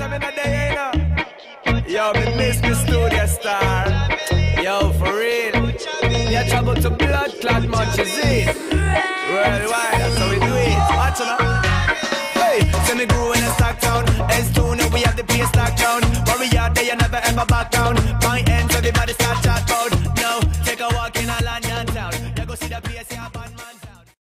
them in a day, you know. Yo, me miss me studio star. Yo, for real. Yeah, trouble to blood clot much is it. Worldwide, that's how we do it. Watch now. Hey, send me grew in a stock town. S2, now we have the place locked down. Warrior, they never ever back down. My